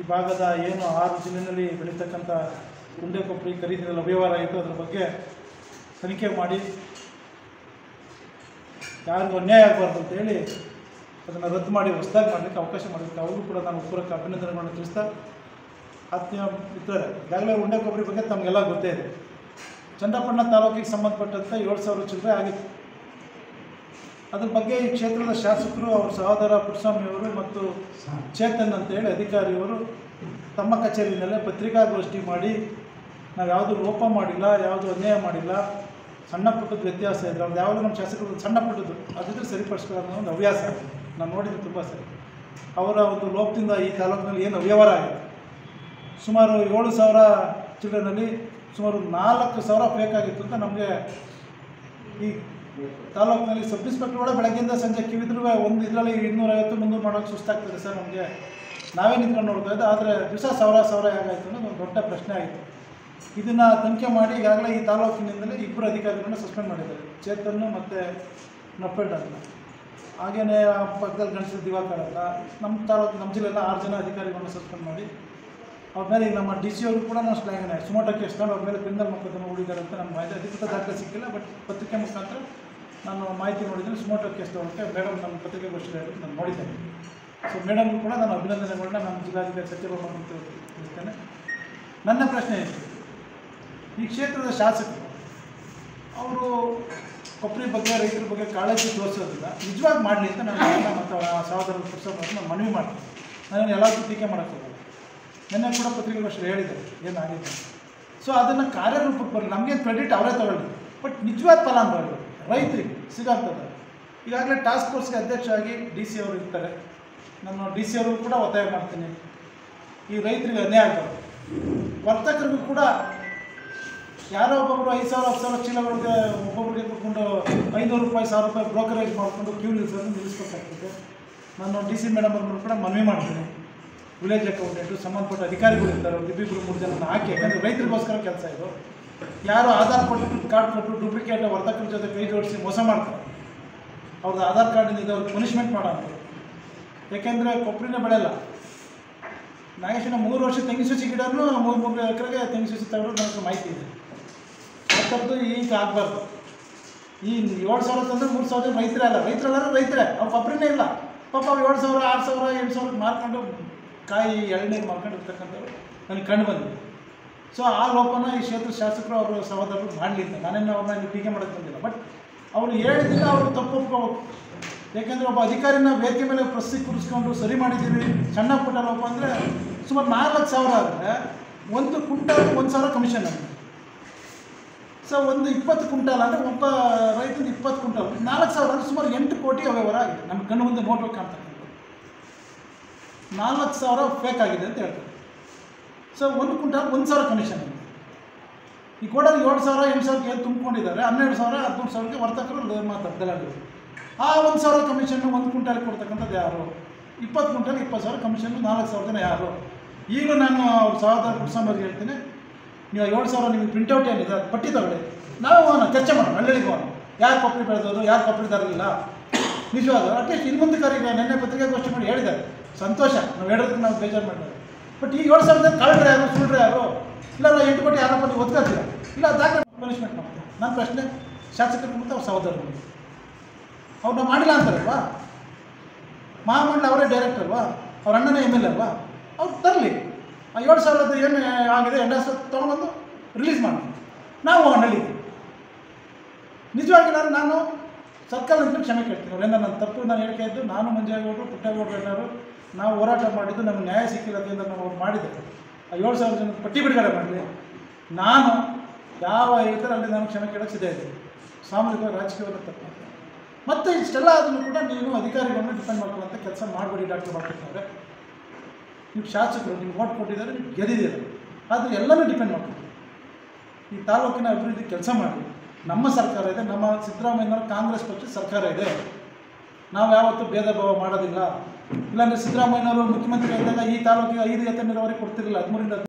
ಭಾಗದ ಏನು 6 ಜಿಲ್ಲೆಯಲ್ಲಿ ಬೆಳೀತಕ್ಕಂಥ ಉಂಡೆ ಕೊಬ್ಬರಿ ಖರೀದಿನಲ್ಲಿ ಅವ್ಯವಹಾರ ಆಯಿತು, ಅದರ ಬಗ್ಗೆ ತನಿಖೆ ಮಾಡಿ ಯಾರಿಗೂ ಅನ್ಯಾಯ ಆಗಬಾರ್ದು ಅಂತೇಳಿ ಅದನ್ನು ರದ್ದು ಮಾಡಿ ಹೊಸದಾಗಿ ಮಾಡಲಿಕ್ಕೆ ಅವಕಾಶ ಮಾಡೋದಕ್ಕೆ ಅವ್ರಿಗೂ ಕೂಡ ನಾನು ಪೂರಕ ಅಭಿನಂದನೆಗಳನ್ನು ತಿಳಿಸ್ತಾ, ಆತ್ಮೀಯ ಮಿತ್ರರೇ, ಈಗಾಗಲೇ ಉಂಡೆ ಕೊಬ್ಬರಿ ಬಗ್ಗೆ ತಮಗೆಲ್ಲ ಗೊತ್ತೇ ಇದೆ. ಚನ್ನಪಟ್ಟಣ ತಾಲೂಕಿಗೆ ಸಂಬಂಧಪಟ್ಟಂತೆ 7,000 ಚಿಲ್ಲರೆ ಆಗಿತ್ತು. ಅದ್ರ ಬಗ್ಗೆ ಈ ಕ್ಷೇತ್ರದ ಶಾಸಕರು, ಅವ್ರ ಸಹೋದರ ಪುಟ್ಟಸ್ವಾಮಿಯವರು ಮತ್ತು ಚೇತನ್ ಅಂತೇಳಿ ಅಧಿಕಾರಿಯವರು ತಮ್ಮ ಕಚೇರಿಯಲ್ಲೇ ಪತ್ರಿಕಾಗೋಷ್ಠಿ ಮಾಡಿ ನಾವು ಯಾವುದು ಲೋಪ ಮಾಡಿಲ್ಲ, ಯಾವುದು ಅನ್ಯಾಯ ಮಾಡಿಲ್ಲ, ಸಣ್ಣ ಪುಟ್ಟದ್ದು ವ್ಯತ್ಯಾಸ ಇದ್ದರೆ ಅವ್ರು ಯಾವಾಗಲೂ ನಮ್ಮ ಶಾಸಕರು ಸಣ್ಣ ಪುಟ್ಟದ್ದು ಅದಿದ್ರೆ ಸರಿಪಡಿಸ್ಕೊಳ್ಳೋ ಒಂದು ಹವ್ಯಾಸ ನಾನು ನೋಡಿದ್ದು ತುಂಬ ಸರಿ. ಅವರ ಒಂದು ಲೋಪದಿಂದ ಈ ತಾಲೂಕಿನಲ್ಲಿ ಏನು ಅವ್ಯವಹಾರ ಆಗಿದೆ, ಸುಮಾರು 7,000 ಚಿಲ್ಲರೆನಲ್ಲಿ ಸುಮಾರು 4,000 ಬೇಕಾಗಿತ್ತು ಅಂತ ನಮಗೆ ಈ ತಾಲೂಕಿನಲ್ಲಿ ಸಬ್ ಇನ್ಸ್ಪೆಕ್ಟರ್ ಕೂಡ ಬೆಳಗ್ಗೆಯಿಂದ ಸಂಜೆ ಕಿವಿದ್ರೂ ಒಂದು ಇದರಲ್ಲಿ 250-300 ಮಾಡೋಕ್ಕೆ ಸುಸ್ತಾಗ್ತದೆ ಸರ್ ನಮಗೆ, ನಾವೇ ನಿಂತ್ಕೊಂಡು ನೋಡ್ತಾ ಇದ್ದೆ. ಆದರೆ ದಿವಸ 1,000 ಹೇಗಾಯಿತು ಅನ್ನೋದು ಒಂದು ದೊಡ್ಡ ಪ್ರಶ್ನೆ ಆಯಿತು. ಇದನ್ನು ತನಿಖೆ ಮಾಡಿ ಈಗಾಗಲೇ ಈ ತಾಲೂಕಿನಿಂದಲೇ 2 ಅಧಿಕಾರಿಗಳನ್ನ ಸಸ್ಪೆಂಡ್ ಮಾಡಿದ್ದಾರೆ, ಚೇತನ್ನು ಮತ್ತು ನಪ್ಪೆಡ್ಡನ್ನು. ಹಾಗೆಯೇ ಪಕ್ಕದಲ್ಲಿ ಗಣೇಶ ದಿವಾಕರ್ ಅಂತ ನಮ್ಮ ತಾಲೂಕು ನಮ್ಮ ಜಿಲ್ಲೆಲ್ಲ 6 ಜನ ಅಧಿಕಾರಿಗಳನ್ನ ಸಸ್ಪೆಂಡ್ ಮಾಡಿ ಅವ್ರ ಮೇಲೆ ನಮ್ಮ ಡಿ ಸಿ ಅವರು ಕೂಡ ನಾವು ಸ್ಲ್ಯಾಂಗನೆ ಸುಮೋಟೋ ಕೇಸ್ ತಗೊಂಡು ಅವ್ರ ಮೇಲೆ ಕ್ರಿಮಿನಲ್ ಮೊಕದ್ದಮೆ ಹೂಡಿದ್ದಾರೆ ಅಂತ ನಮ್ಮ ಮಾಹಿತಿ ಅಧಿಕೃತ ದಾಖಲೆ ಸಿಕ್ಕಿಲ್ಲ. ಬಟ್ ಪತ್ರಿಕೆ ಮುಖಾಂತರ ನಾನು ಮಾಹಿತಿ ನೋಡಿದ್ದೀನಿ. ಸುಮೋಟೋ ಕೇಸ್ ತೊಗೊಳಕ್ಕೆ ಮೇಡಮ್ ನಮ್ಮ ಪತ್ರಿಕೆಗೋಷ್ಠಿ ನಾನು ನೋಡಿದ್ದೇನೆ. ಸೊ ಮೇಡಮ್ಗೂ ಕೂಡ ನಾನು ಅಭಿನಂದನೆಗಳನ್ನ ನಮ್ಮ ಜಿಲ್ಲಾಧಿಕಾರಿ ಸತ್ಯಭಾಮ ಅಂತ ತಿಳಿಸ್ತೇನೆ. ನನ್ನ ಪ್ರಶ್ನೆ ಇತ್ತು, ಈ ಕ್ಷೇತ್ರದ ಶಾಸಕರು ಅವರು ಕೊಬ್ಬರಿ ಬಗ್ಗೆ ರೈತರ ಬಗ್ಗೆ ಕಾಳಜಿ ತೋರಿಸೋದಿಲ್ಲ, ನಿಜವಾಗಿ ಮಾಡಲಿ ಅಂತ ನಾನು ಮತ್ತು ಅವರ ಸಹೋದರ ಪುಸ್ತಕವನ್ನು ನಾನು ಮನವಿ ಮಾಡ್ತೀನಿ. ನಾನು ಎಲ್ಲರಿಗೂ ಟೀಕೆ ಮಾಡೋಕ್ಕಾಗಲ್ಲ. ನಿನ್ನೆ ಕೂಡ ಪತ್ರಿಕೆಗೋಷ್ಠಿ ಹೇಳಿದ್ದಾರೆ ಏನಾಗಿದೆ. ಸೊ ಅದನ್ನು ಕಾರ್ಯರೂಪಕ್ಕೆ ಬರಲಿ, ನಮಗೇನು ಕ್ರೆಡಿಟ್ ಅವರೇ ತಗೊಳ್ಳಿ, ಬಟ್ ನಿಜವಾದ ಫಲಾನುಭವಿಗಳು ರೈತರಿಗೆ ಸಿಗೋಂಥದ್ದು. ಈಗಾಗಲೇ ಟಾಸ್ಕ್ ಫೋರ್ಸ್ಗೆ ಅಧ್ಯಕ್ಷರಾಗಿ ಡಿ ಸಿ ಅವರು ಇರ್ತಾರೆ. ನಾನು ಡಿ ಸಿ ಅವರು ಕೂಡ ಒತ್ತಾಯ ಮಾಡ್ತೀನಿ, ಈ ರೈತರಿಗೆ ಅನ್ಯಾಯ ಆಗ್ತದೆ. ವರ್ತಕರಿಗೂ ಕೂಡ ಯಾರೋ ಒಬ್ಬೊಬ್ಬರು 5,000 10,000 ಚೀಲಗಳಿಗೆ ಒಬ್ಬೊಬ್ಬರಿಗೆ ಕೊಟ್ಕೊಂಡು 500 ರೂಪಾಯಿ 1,000 ರೂಪಾಯಿ ಬ್ರೋಕರೇಜ್ ಮಾಡಿಕೊಂಡು ಕ್ಯೂ ನಿಲ್ಲಿಸ್ಬೇಕಾಗ್ತದೆ. ನಾನು ಡಿ ಸಿ ಮೇಡಮ್ ಅವ್ರನ್ನು ಕೂಡ ಮನವಿ ಮಾಡ್ತೀನಿ, ವಿಲೇಜ್ ಅಕೌಂಟೆಂಟು ಸಂಬಂಧಪಟ್ಟ ಅಧಿಕಾರಿಗಳು ಇರ್ತಾರೆ, ಅವ್ರು 2-3 ಜನನ ಹಾಕಿ, ಯಾಕಂದರೆ ರೈತರಿಗೋಸ್ಕರ ಕೆಲಸ ಇದು. ಯಾರು ಆಧಾರ್ ಕೊಟ್ಟು ಕಾರ್ಡ್ ಕೊಟ್ಟು ಡೂಪ್ಲಿಕೇಟ್ ವರ್ತಕರ ಜೊತೆ ಕೈ ಜೋಡಿಸಿ ಮೋಸ ಮಾಡ್ತಾರೆ, ಅವ್ರದ್ದು ಆಧಾರ್ ಕಾರ್ಡಿಂದ ಇದು ಅವ್ರಿಗೆ ಪನಿಷ್ಮೆಂಟ್ ಮಾಡೋದು. ಯಾಕೆಂದರೆ ಕೊಬ್ಬರಿನೇ ಬೆಳೆಯಲ್ಲ. ನಾಗೇಶನ 3 ವರ್ಷ ತೆಂಗಿನ ಸಸಿ ಗಿಡನೂ 3 ಎಕರೆಗೆ ತೆಂಗಿನ ಸಸಿ ತಗೊಂಡು ನನಗೆ ಮಾಹಿತಿ ಇದೆ. ಅಂಥದ್ದು ಈಗ ಆಗಬಾರ್ದು. ಈ 7,000 ತಂದರೆ 3,000 ರೈತರೇ ಅಲ್ಲ, ರೈತರೇ ಅವ್ರು ಕೊಬ್ಬರಿನೇ ಇಲ್ಲ. ಪಾಪ 7,000 6,000 8,000 ಮಾರ್ಕೊಂಡು ಕಾಯಿ ಎಳ್ನೀರು ಮಾರ್ಕೊಂಡು ಇರ್ತಕ್ಕಂಥವ್ರು ನನಗೆ ಕಂಡು ಬಂದಿದೆ. ಸೊ ಆ ಲೋಪನ ಈ ಕ್ಷೇತ್ರ ಶಾಸಕರು ಅವರು ಸಹೋದರರು ಮಾಡಲಿ ಅಂತ ನಾನೇನು ಅವ್ರನ್ನ ಇಲ್ಲಿ ಟೀಕೆ ಮಾಡೋಕ್ಕೆ ಬಂದಿಲ್ಲ. ಬಟ್ ಅವರು ಹೇಳಿದ್ದಿಲ್ಲ, ಅವರು ತಪ್ಪು ಒಪ್ಕೋಬೇಕು. ಯಾಕೆಂದರೆ ಒಬ್ಬ ಅಧಿಕಾರಿನ ವೇದಿಕೆ ಮೇಲೆ ಪ್ರಸ್ತಿ ಕೂರಿಸ್ಕೊಂಡು ಸರಿ ಮಾಡಿದ್ದೀವಿ, ಸಣ್ಣ ಪುಟ್ಟ ಲೋಪ ಅಂದರೆ ಸುಮಾರು 4,00,000 ಆದರೆ 1 ಕ್ವಿಂಟಾಲ್ 1,000 ಕಮಿಷನ್ ಆಗಿದೆ. ಸೊ ಒಂದು 20 ಕ್ವಿಂಟಾಲ್ ಅಂದರೆ ಒಬ್ಬ ರೈತನ 20 ಕ್ವಿಂಟಾಲ್ 4,000 ಅಂದರೆ ಸುಮಾರು 8 ಕೋಟಿ ಅವ್ಯವಹಾರ ಆಗಿದೆ. ನಮ್ಮ ಕಣ್ಣು ಮುಂದೆ ನೋಡ್ಬೇಕು ಕಾಣ್ತಕ್ಕಂಥ 4,000 ಫೇಕ್ ಆಗಿದೆ ಅಂತ ಹೇಳ್ತಾರೆ. ಸೊ 1 ಕ್ವಿಂಟಾಲ್ 1,000 ಕಮಿಷನ್ ಆಗಿದೆ. ಈ ಕೋಡಲ್ಲಿ 7,000 8,000 ಏನು ತುಂಬಿಕೊಂಡಿದ್ದಾರೆ, 12,000 13,000ಗೆ ವರ್ತಕರು ಮಾತಾಡ್ತಾರೆ ದಲ್ಲಾಳಿಗಳು. ಆ 1,000 ಕಮಿಷನ್ನು 1 ಕ್ವಿಂಟಾಲ್ಗೆ ಕೊಡ್ತಕ್ಕಂಥದ್ದು ಯಾರು? 20 ಕ್ವಿಂಟಾಲ್ 20,000 ಕಮಿಷನ್ನು 4,000 ಜನ ಯಾರು? ಈಗಲೂ ನಾನು ಅವ್ರ ಸಹೋದರ ಪುಟ್ಟಸ್ವಾಮಿಯವ್ರಿಗೆ ಹೇಳ್ತೀನಿ, ನೀವು 7,000 ನಿಮಗೆ ಪ್ರಿಂಟೌಟ್ ಏನಿದೆ ಅದು ಪಟ್ಟಿ ತಗೊಳ್ಳಿ, ನಾವು ಚರ್ಚೆ ಮಾಡೋಣ, ಹಳ್ಳಿಗೆ ಹೋಗೋಣ, ಯಾರು ಕೊಬ್ಬರಿ ಬೆಳೆದವರು ಯಾರು ಕೊಬ್ಬರಿ ತರಲಿಲ್ಲ. ನಿಜವಾದ ಅಟ್ಲೀಸ್ಟ್ ಇಲ್ಲಿ ಮುಂದೆ ಕರೀಗ ನೆನ್ನೆ ಪತ್ರಿಕಾಗೋಷ್ಠಿ ಮಾಡಿ ಹೇಳಿದ್ದಾರೆ, ಸಂತೋಷ, ನಾವು ಹೇಳೋದಕ್ಕೆ ನಾವು ಬೇಜಾರು ಮಾಡಿದ್ದಾರೆ. ಬಟ್ ಈ 7,000 ಕಳ್ಳರು ಯಾರು, ಸುಳ್ಳ್ರೆ ಯಾರು? ಇಲ್ಲ 8 ಕೋಟಿ ಆರೋಪ ನೀವು ಒದ್ಕೋತೀರ, ಇಲ್ಲ ದಾಖಲೆ ಪನಿಷ್ಮೆಂಟ್ ಮಾಡ್ತಾರೆ. ನನ್ನ ಪ್ರಶ್ನೆ ಶಾಸಕರಿಗೆ ಮತ್ತು ಅವ್ರ ಸಹೋದರರು, ಅವ್ರನ್ನ ಮಾಡಿಲ್ಲ ಅಂತಾರಲ್ವಾ? ಮಹಾಮಂಡಲ ಅವರೇ ಡೈರೆಕ್ಟರ್ ಅಲ್ವಾ, ಅವ್ರ ಅಣ್ಣನೇ ಎಮ್ ಎಲ್ ಅಲ್ವಾ, ಅವ್ರು ತರಲಿ. ಆ 7,000 ಏನು ಆಗಿದೆ ಎಂಡಾಸ್ ತೊಗೊಂಡ್ಬಂದು ರಿಲೀಸ್ ಮಾಡಿ ನಾವು ಹಳ್ಳಿಗೆ. ನಿಜವಾಗಿ ನಾನು ಸರ್ಕಲ್ ಅಂತ ಕ್ಷಮೆ ಕೇಳ್ತೀನಿ. ಅವರಿಂದ ನನ್ನ ತಪ್ಪು ನಾನು ಹೇಳಿಕೆ ಇದ್ದು, ನಾನು ಮಂಜೇಗೌಡರು ಪುಟ್ಟೇಗೌಡರು ಎಲ್ಲರೂ ನಾವು ಹೋರಾಟ ಮಾಡಿದ್ದು, ನಮಗೆ ನ್ಯಾಯ ಸಿಕ್ಕಿಲ್ಲ ಅದರಿಂದ ನಾವು ಮಾಡಿದ್ದೇವೆ. ಆ 7,000 ಜನ ಪಟ್ಟಿ ಬಿಡುಗಡೆ ಮಾಡಲಿ. ನಾನು ಯಾವ ಇದರಲ್ಲಿ ನಾನು ಕ್ಷಮೆ ಕೇಳೋಕ್ಕೆ ಸಿದ್ಧ ಇದ್ದೀನಿ. ಸಾಮಾಜಿಕ ರಾಜಕೀಯವನ್ನು ತಪ್ಪು ಮತ್ತು ಇಷ್ಟೆಲ್ಲ ಆದರೂ ಕೂಡ ನೀವು ಅಧಿಕಾರಿಗಳನ್ನ ಡಿಪೆಂಡ್ ಮಾಡ್ಕೊಳ್ಳೋಂಥ ಕೆಲಸ ಮಾಡಬೇಡಿ. ಡಾಕ್ಟರ್ ಮಾಡ್ಕೊಳ್ತಾರೆ, ನೀವು ಶಾಸಕರು ನಿಮ್ಗೆ ಓಟ್ ಕೊಟ್ಟಿದ್ದಾರೆ, ನೀವು ಗೆದ್ದಿದ್ದೀರ, ಆದರೆ ಎಲ್ಲನೂ ಡಿಪೆಂಡ್ ಮಾಡ್ಕೊಳ್ಳಿ. ಈ ತಾಲೂಕಿನ ಅಭಿವೃದ್ಧಿ ಕೆಲಸ ಮಾಡಿ. ನಮ್ಮ ಸರ್ಕಾರ ಇದೆ, ನಮ್ಮ ಸಿದ್ದರಾಮಯ್ಯನವರ ಕಾಂಗ್ರೆಸ್ ಪಕ್ಷದ ಸರ್ಕಾರ ಇದೆ. ನಾವು ಯಾವತ್ತೂ ಭೇದ ಭಾವ ಮಾಡೋದಿಲ್ಲ. ಇಲ್ಲಾಂದರೆ ಸಿದ್ದರಾಮಯ್ಯನವರು ಮುಖ್ಯಮಂತ್ರಿ ಇದ್ದಾಗ ಈ ತಾಲೂಕಿಗೆ 5 ಎಕರೆ ನೀರಾವರಿ ಕೊಡ್ತಿರಲಿಲ್ಲ, 13ರಿಂದ